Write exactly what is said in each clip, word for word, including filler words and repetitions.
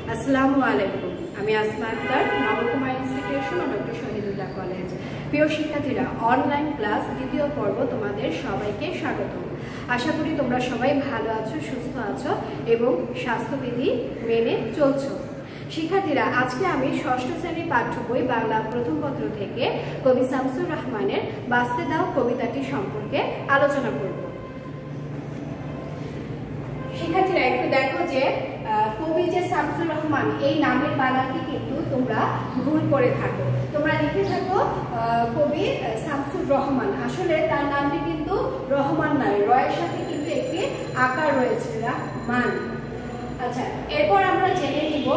আসসালামু আলাইকুম। আমি আসমা আক্তার, নবকুমার ইনস্টিটিউশন ও ডক্টর শহীদুল্লাহ কলেজ। প্রিয় শিক্ষার্থীরা, অনলাইন ক্লাস দ্বিতীয় পর্ব তোমাদের সবাইকে স্বাগত। আশা করি তোমরা সবাই ভালো আছো, সুস্থ আছো এবং স্বাস্থ্যবিধি মেনে চলছো। শিক্ষার্থীরা, আজকে আমি ষষ্ঠ শ্রেণীর পাঠ্য বই বাংলা প্রথম পত্র থেকে কবি শামসুর রহমানের বাঁচতে দাও কবিতাটি সম্পর্কে আলোচনা করব। শিক্ষার্থীরা, একটু দেখো যে কবি যে শামসুর রহমান, এই নামের বানানটি কিন্তু তোমরা ভুল করে থাকো। তোমরা লিখে থাকো কবি শামসুর রহমান, আসলে তার নামটি কিন্তু রহমান নয়, রয়ের সাথে কিন্তু একটি আকার রয়েছে, রহমান। আচ্ছা, এরপর আমরা জেনে নিব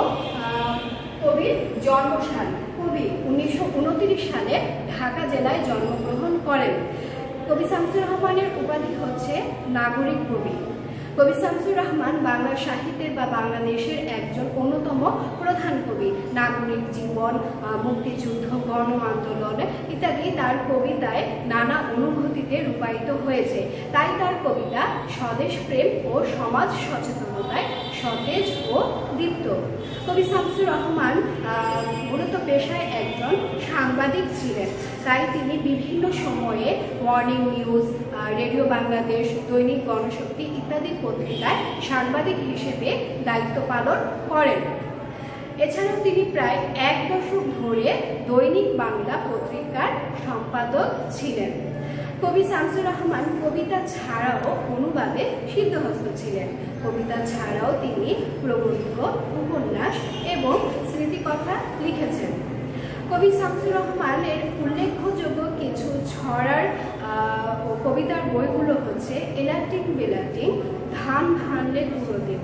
কবির জন্মস্থান। কবি উনিশশো উনত্রিশ সালে ঢাকা জেলায় জন্মগ্রহণ করেন। কবি শামসুর রহমানের উপাধি হচ্ছে নাগরিক কবি। কবি শামসুর রহমান বাংলা সাহিত্যের বা বাংলাদেশের একজন অন্যতম প্রধান কবি। নাগরিক জীবন, মুক্তিযুদ্ধ, গণ আন্দোলন ইত্যাদি তার কবিতায় নানা অনুভূতিতে রূপায়িত হয়েছে। তাই তার কবিতা স্বদেশ প্রেম ও সমাজ সচেতনতায় সতেজ ও দীপ্ত। কবি শামসুর রহমান মূলত পেশায় একজন সাংবাদিক ছিলেন। তাই তিনি বিভিন্ন সময়ে মর্নিং নিউজ, রেডিও বাংলাদেশ, দৈনিক গণশক্তি ইত্যাদি পত্রিকায় সাংবাদিক হিসেবে দায়িত্ব পালন করেন। এছাড়াও তিনি প্রায় এক দশক ধরে দৈনিক বাংলা পত্রিকার সম্পাদক ছিলেন। কবি শামসুর রহমান কবিতা ছাড়াও অনুবাদে সিদ্ধহস্ত ছিলেন। কবিতা ছাড়াও তিনি প্রবন্ধ, উপন্যাস এবং স্মৃতিকথা লিখেছেন। কবি শামসুর রহমানের উল্লেখযোগ্য কিছু ছড়ার ও কবিতার বইগুলো হচ্ছে এলাটিং বেলাটিং, ধান ভানলে গুঁড়ো দেব।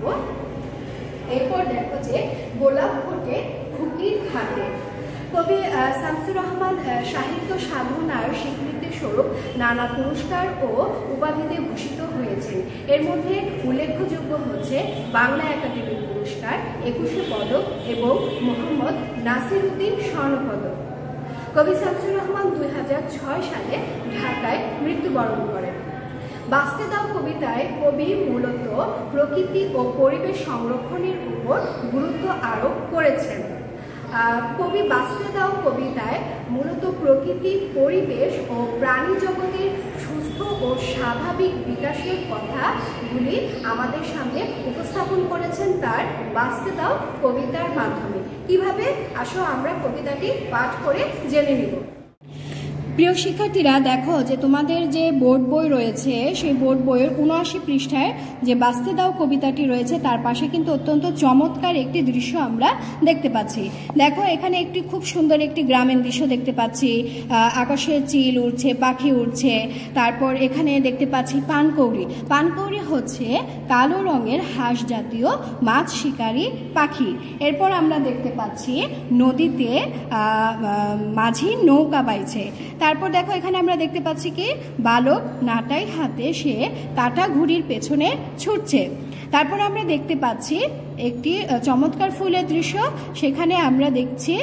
এরপর দেখো যে গোলাপ ফোটে খুঁটির ঘাটে। কবি শামসুর রহমান সাহিত্য সাধনার স্বীকৃতি স্বরূপ নানা পুরস্কার ও উপাধিতে ভূষিত হয়েছেন। এর মধ্যে উল্লেখযোগ্য হচ্ছে বাংলা একাডেমি পুরস্কার, একুশে পদক এবং মোহাম্মদ নাসির উদ্দিন স্বর্ণপদক। কবি শামসুর রহমান দুই হাজার ছয় সালে ঢাকায় মৃত্যুবরণ করেন। বাঁচতে দাও কবিতায় কবি মূলত প্রকৃতি ও পরিবেশ সংরক্ষণের উপর গুরুত্ব আরোপ করেছেন। কবি বাঁচতে দাও কবিতায় মূলত প্রকৃতি, পরিবেশ ও প্রাণী জগতের সুস্থ ও স্বাভাবিক বিকাশের কথাগুলি আমাদের সামনে উপস্থাপন করেছেন তার বাঁচতে দাও কবিতার মাধ্যমে। কিভাবে, আসো আমরা কবিতাটি পাঠ করে জেনে নিব। প্রিয় শিক্ষার্থীরা, দেখো যে তোমাদের যে বোর্ড বই রয়েছে, সেই বোর্ড বইয়ের উনআশি পৃষ্ঠায় যে বাঁচতে দাও কবিতাটি রয়েছে, তার পাশে কিন্তু অত্যন্ত চমৎকার একটি দৃশ্য আমরা দেখতে পাচ্ছি। দেখো, এখানে একটি খুব সুন্দর একটি গ্রামীণ দৃশ্য দেখতে পাচ্ছি। আকাশে চিল উড়ছে, পাখি উড়ছে। তারপর এখানে দেখতে পাচ্ছি পানকৌড়ি। পানকৌড়ি হচ্ছে কালো রঙের হাঁস জাতীয় মাছ শিকারী পাখি। এরপর আমরা দেখতে পাচ্ছি নদীতে মাঝি নৌকা বাইছে। তারপর দেখো, এখানে আমরা দেখতে পাচ্ছি কি বালক নাটাই হাতে সে কাটা ঘুড়ির পেছনে ছুটছে। তারপর আমরা দেখতে পাচ্ছি একটি চমৎকার ফুলের দৃশ্য। সেখানে আমরা দেখছি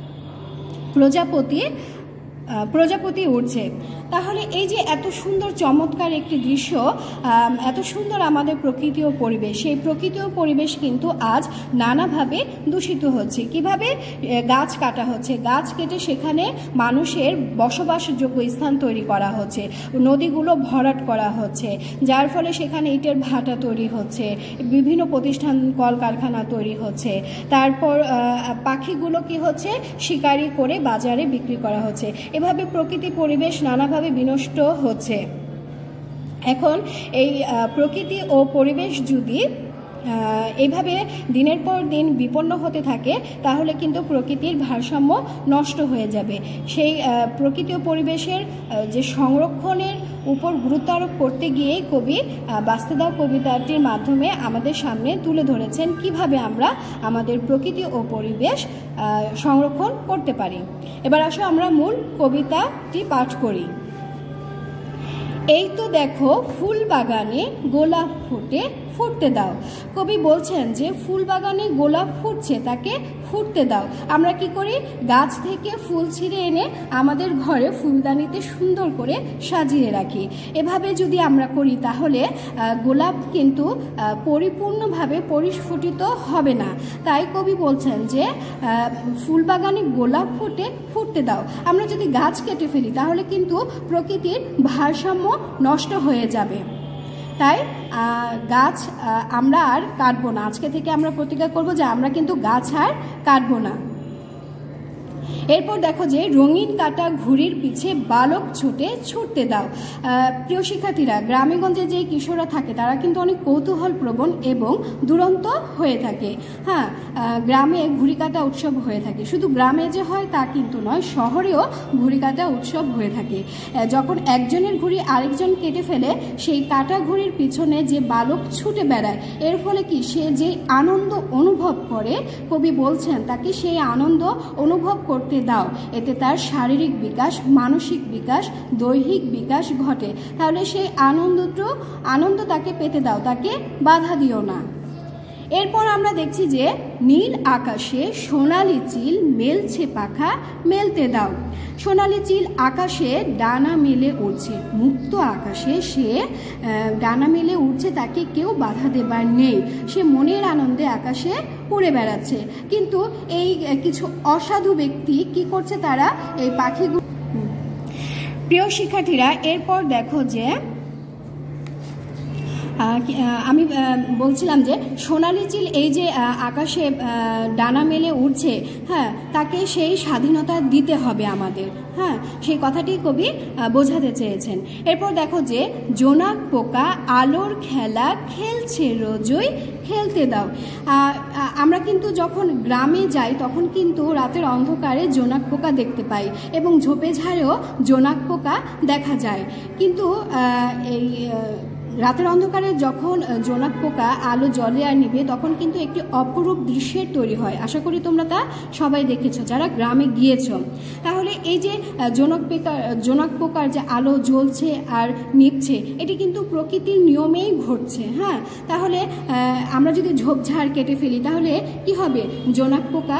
প্রজাপতি প্রজাপতি উঠছে। তাহলে এই যে এত সুন্দর চমৎকার একটি দৃশ্য, এত সুন্দর আমাদের প্রকৃতি ও পরিবেশ, সেই প্রকৃতি ও পরিবেশ কিন্তু আজ নানাভাবে দূষিত হচ্ছে। কিভাবে? গাছ কাটা হচ্ছে, গাছ কেটে সেখানে মানুষের বসবাসযোগ্য স্থান তৈরি করা হচ্ছে, নদীগুলো ভরাট করা হচ্ছে, যার ফলে সেখানে ইটের ভাটা তৈরি হচ্ছে, বিভিন্ন প্রতিষ্ঠান কলকারখানা তৈরি হচ্ছে। তারপর পাখিগুলো কি হচ্ছে, শিকারি করে বাজারে বিক্রি করা হচ্ছে। এভাবে প্রকৃতি পরিবেশ নানাভাবে বিনষ্ট হচ্ছে। এখন এই প্রকৃতি ও পরিবেশ যদি এইভাবে দিনের পর দিন বিপন্ন হতে থাকে, তাহলে কিন্তু প্রকৃতির ভারসাম্য নষ্ট হয়ে যাবে। সেই প্রকৃতি ও পরিবেশের যে সংরক্ষণের উপর গুরুত্ব আরোপ করতে গিয়েই কবি বাঁচতে দাও কবিতাটির মাধ্যমে আমাদের সামনে তুলে ধরেছেন কিভাবে আমরা আমাদের প্রকৃতি ও পরিবেশ সংরক্ষণ করতে পারি। এবার আসো আমরা মূল কবিতাটি পাঠ করি। এই তো দেখো ফুল বাগানে গোলাপ ফুটে ফুটতে দাও। কবি বলছেন যে ফুল বাগানে গোলাপ ফুটছে, তাকে ফুটতে দাও। আমরা কি করি, গাছ থেকে ফুল ছিঁড়ে এনে আমাদের ঘরে ফুলদানিতে সুন্দর করে সাজিয়ে রাখি। এভাবে যদি আমরা করি তাহলে গোলাপ কিন্তু পরিপূর্ণভাবে পরিস্ফুটিত হবে না। তাই কবি বলছেন যে ফুল বাগানে গোলাপ ফুটে ফুটতে দাও। আমরা যদি গাছ কেটে ফেলি তাহলে কিন্তু প্রকৃতির ভারসাম্য নষ্ট হয়ে যাবে। তাই গাছ আমরা আর কাটবো না। আজকে থেকে আমরা প্রতিজ্ঞা করব যে আমরা কিন্তু গাছ আর কাটবো না। এরপর দেখো যে রঙিন কাটা ঘুড়ির পিছে বালক ছুটে ছুটতে দাও। প্রিয় শিক্ষার্থীরা, গ্রামেগঞ্জে যে কিশোররা থাকে তারা কিন্তু অনেক কৌতূহল প্রবণ এবং দুরন্ত হয়ে থাকে। হ্যাঁ, গ্রামে ঘুড়ি কাটা উৎসব হয়ে থাকে। শুধু গ্রামে যে হয় তা কিন্তু নয়, শহরেও ঘুড়ি কাটা উৎসব হয়ে থাকে। যখন একজনের ঘুড়ি আরেকজন কেটে ফেলে, সেই কাটা ঘুড়ির পিছনে যে বালক ছুটে বেড়ায়, এর ফলে কি সে যে আনন্দ অনুভব করে, কবি বলছেন তাকে সেই আনন্দ অনুভব করতে দাও। এতে তার শারীরিক বিকাশ, মানসিক বিকাশ, দৈহিক বিকাশ ঘটে। তাহলে সেই আনন্দটা আনন্দ তাকে পেতে দাও, তাকে বাধা দিও না। এরপর আমরা দেখছি যে নীল আকাশে সোনালি চিল মেলছে পাখা মেলতে দাও। সোনালি চিল আকাশে ডানা মেলে উড়ছে, মুক্ত আকাশে সে ডানা মেলে উড়ছে, তাকে কেউ বাধা দেবার নেই। সে মনের আনন্দে আকাশে উড়ে বেড়াচ্ছে। কিন্তু এই কিছু অসাধু ব্যক্তি কি করছে, তারা এই পাখিগুলো। প্রিয় শিক্ষার্থীরা, এরপর দেখো যে আমি বলছিলাম যে সোনালি চিল এই যে আকাশে ডানা মেলে উড়ছে, হ্যাঁ, তাকে সেই স্বাধীনতা দিতে হবে আমাদের। হ্যাঁ, সেই কথাটি কবি বোঝাতে চেয়েছেন। এরপর দেখো যে জোনাক পোকা আলোর খেলা খেলছে রোজই খেলতে দাও। আমরা কিন্তু যখন গ্রামে যাই তখন কিন্তু রাতের অন্ধকারে জোনাক পোকা দেখতে পাই এবং ঝোপে ঝাড়েও জোনাক পোকা দেখা যায়। কিন্তু এই রাতের অন্ধকারে যখন জোনাক পোকা আলো জ্বলে আর নিভে, তখন কিন্তু একটি অপরূপ দৃশ্যের তৈরি হয়। আশা করি তোমরা তা সবাই দেখেছো যারা গ্রামে গিয়েছ। তাহলে এই যে জোনাক পোকা জোনাক পোকার যে আলো জ্বলছে আর নিভছে, এটি কিন্তু প্রকৃতির নিয়মেই ঘটছে। হ্যাঁ, তাহলে আমরা যদি ঝোপঝাড় কেটে ফেলি তাহলে কি হবে, জোনাক পোকা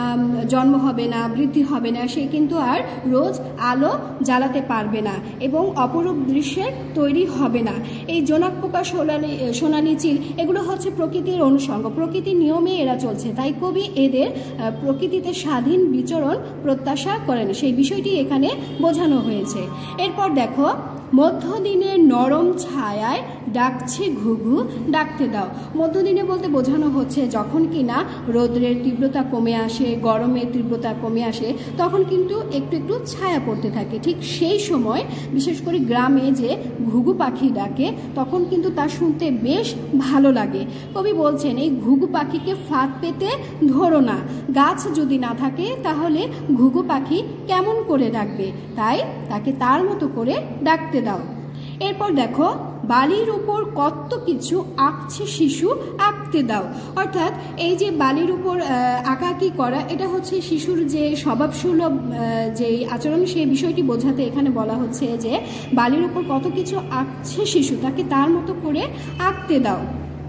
জন্ম হবে না, বৃদ্ধি হবে না, সে কিন্তু আর রোজ আলো জ্বালাতে পারবে না এবং অপরূপ দৃশ্যের তৈরি হবে না। এই জোনাক পোকা, সোনালি সোনালি চিল এগুলো হচ্ছে প্রকৃতির অনুষঙ্গ, প্রকৃতির নিয়মে এরা চলছে। তাই কবি এদের প্রকৃতিতে স্বাধীন বিচরণ প্রত্যাশা করেন, সেই বিষয়টি এখানে বোঝানো হয়েছে। এরপর দেখো মধ্যদিনের নরম ছায়ায় ডাকছে ঘুঘু ডাকতে দাও। মধ্যদিনে বলতে বোঝানো হচ্ছে যখন কিনা রোদ্রের তীব্রতা কমে আসে, গরমের তীব্রতা কমে আসে, তখন কিন্তু একটু একটু ছায়া পড়তে থাকে। ঠিক সেই সময় বিশেষ করে গ্রামে যে ঘুঘু পাখি ডাকে, তখন কিন্তু তা শুনতে বেশ ভালো লাগে। কবি বলছেন এই ঘুঘু পাখিকে ফাঁদ পেতে ধরো না, গাছ যদি না থাকে তাহলে ঘুঘু পাখি কেমন করে ডাকবে, তাই তাকে তার মতো করে ডাকতে দাও। এরপর দেখো বালির উপর কত কিছু আঁকছে শিশু আঁকতে দাও। অর্থাৎ এই যে বালির উপর আঁকাআঁকি করা, এটা হচ্ছে শিশুর যে স্বভাবসুলভ যে আচরণ, সেই বিষয়টি বোঝাতে এখানে বলা হচ্ছে যে বালির উপর কত কিছু আঁকছে শিশু, তাকে তার মতো করে আঁকতে দাও।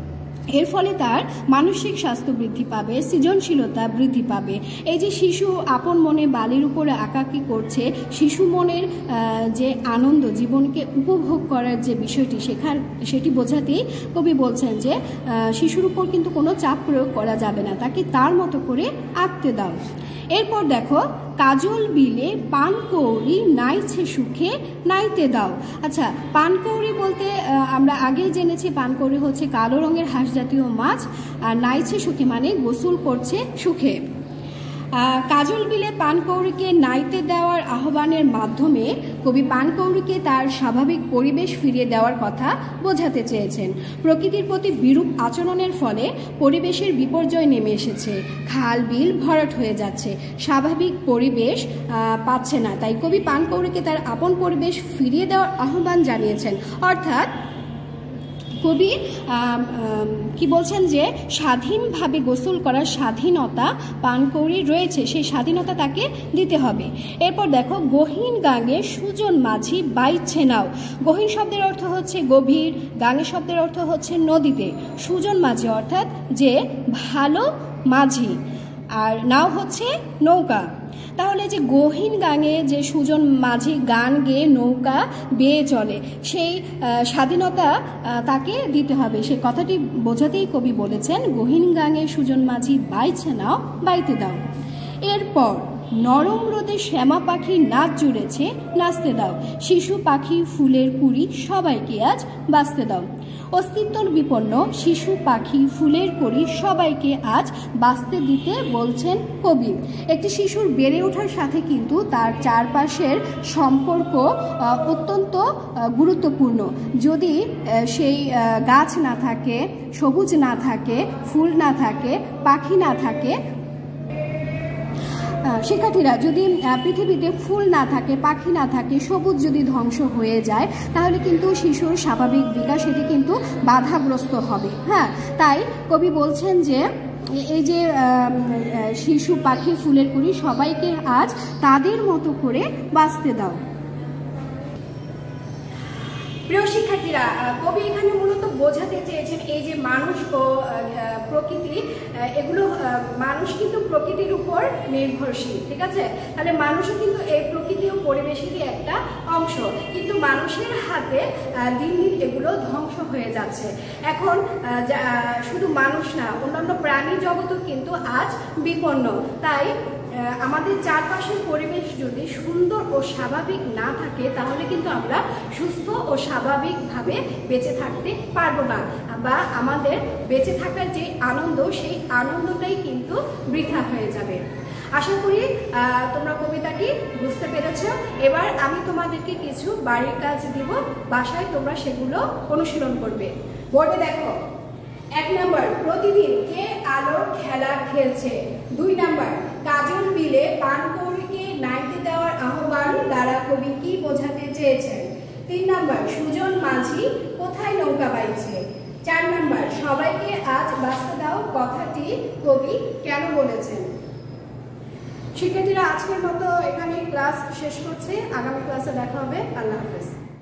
এর ফলে তার মানসিক স্বাস্থ্য বৃদ্ধি পাবে, সৃজনশীলতা বৃদ্ধি পাবে। এই যে শিশু আপন মনে বালির উপরে আঁকাআঁকি করছে, শিশু মনের যে আনন্দ, জীবনকে উপভোগ করার যে বিষয়টি, সেখান সেটি বোঝাতেই কবি বলছেন যে শিশুর উপর কিন্তু কোনো চাপ প্রয়োগ করা যাবে না, তাকে তার মতো করে আঁকতে দাও। এরপর দেখো কাজল বিলে পানকৌড়ি নাইছে সুখে নাইতে দাও। আচ্ছা, পানকৌড়ি বলতে আমরা আগেই জেনেছি পানকৌড়ি হচ্ছে কালো রঙের হাঁস জাতীয় মাছ, আর নাইছে সুখে মানে গোসল করছে সুখে। কাজল বিলে পানকৌড়িকে নাইতে দেওয়ার আহ্বানের মাধ্যমে কবি পানকৌড়িকে তার স্বাভাবিক পরিবেশ ফিরিয়ে দেওয়ার কথা বোঝাতে চেয়েছেন। প্রকৃতির প্রতি বিরূপ আচরণের ফলে পরিবেশের বিপর্যয় নেমে এসেছে, খাল বিল ভরাট হয়ে যাচ্ছে, স্বাভাবিক পরিবেশ পাচ্ছে না। তাই কবি পানকৌড়িকে তার আপন পরিবেশ ফিরিয়ে দেওয়ার আহ্বান জানিয়েছেন। অর্থাৎ কবি কি বলছেন যে স্বাধীনভাবে গোসল করার স্বাধীনতা পানকৌড়ির রয়েছে, সেই স্বাধীনতা তাকে দিতে হবে। এরপর দেখো, গহীন গাঙে সুজন মাঝি বাইছে নাও। গহীন শব্দের অর্থ হচ্ছে গভীর, গাঙে শব্দের অর্থ হচ্ছে নদীতে, সুজন মাঝি অর্থাৎ যে ভালো মাঝি, আর নাও হচ্ছে নৌকা। তাহলে যে গহীন গাঙে যে সুজন মাঝি গান গেয়ে নৌকা বেয়ে চলে, সেই স্বাধীনতা তাকে দিতে হবে। সেই কথাটি বোঝাতেই কবি বলেছেন গহীন গাঙে সুজন মাঝি বাইছে নাও, বাইতে দাও। এরপর নরম রোদে শ্যামা পাখি নাচ জুড়েছে, নাচতে দাও। শিশু পাখি ফুলের কুড়ি সবাইকে আজ বাঁচতে দাও। অস্তিত্বর বিপন্ন শিশু পাখি ফুলের কুড়ি সবাইকে আজ বাঁচতে দিতে বলছেন কবি। একটি শিশুর বেড়ে ওঠার সাথে কিন্তু তার চারপাশের সম্পর্ক অত্যন্ত গুরুত্বপূর্ণ। যদি সেই গাছ না থাকে, সবুজ না থাকে, ফুল না থাকে, পাখি না থাকে, শিক্ষার্থীরা, যদি পৃথিবীতে ফুল না থাকে, পাখি না থাকে, সবুজ যদি ধ্বংস হয়ে যায়, তাহলে কিন্তু শিশুর স্বাভাবিক বিকাশ এটি কিন্তু বাধাগ্রস্ত হবে। হ্যাঁ, তাই কবি বলছেন যে এই যে শিশু পাখি ফুলের কুড়ি সবাইকে আজ তাদের মতো করে বাঁচতে দাও। প্রিয় শিক্ষার্থীরা, কবি এখানে মূলত বোঝাতে চেয়েছেন এই যে মানুষ ও প্রকৃতি, এগুলো মানুষ কিন্তু প্রকৃতির উপর নির্ভরশীল, ঠিক আছে? তাহলে মানুষও কিন্তু এই প্রকৃতি ও পরিবেশেরই একটা অংশ, কিন্তু মানুষের হাতে দিন দিন এগুলো ধ্বংস হয়ে যাচ্ছে। এখন শুধু মানুষ না, অন্যান্য প্রাণী জগতও কিন্তু আজ বিপন্ন। তাই আমাদের চারপাশের পরিবেশ যদি সুন্দর ও স্বাভাবিক না থাকে, তাহলে কিন্তু আমরা সুস্থ ও স্বাভাবিকভাবে বেঁচে থাকতে পারবো না, বা আমাদের বেঁচে থাকার যে আনন্দ, সেই আনন্দটাই কিন্তু বৃথা হয়ে যাবে। আশা করি তোমরা কবিতাটি বুঝতে পেরেছ। এবার আমি তোমাদেরকে কিছু বাড়ির কাজ দিব, বাসায় তোমরা সেগুলো অনুশীলন করবে। বোর্ডে দেখো, এক নাম্বার, প্রতিদিন কে আলোর খেলা খেলছে। দুই নাম্বার, কাজল বিলে পানকৌড়িকে নাইতে দেওয়ার আহ্বান দ্বারা কবি কি বোঝাতে চেয়েছেন। তিন নাম্বার, সুজন মাঝি কোথায় নৌকা বাইছে। চার নাম্বার, সবাইকে আজ বাঁচতে দাও কথাটি কবি কেন বলেছেন। শিক্ষার্থীরা, আজকের মতো এখানে ক্লাস শেষ করছে। আগামী ক্লাসে দেখা হবে। আল্লাহ হাফেজ।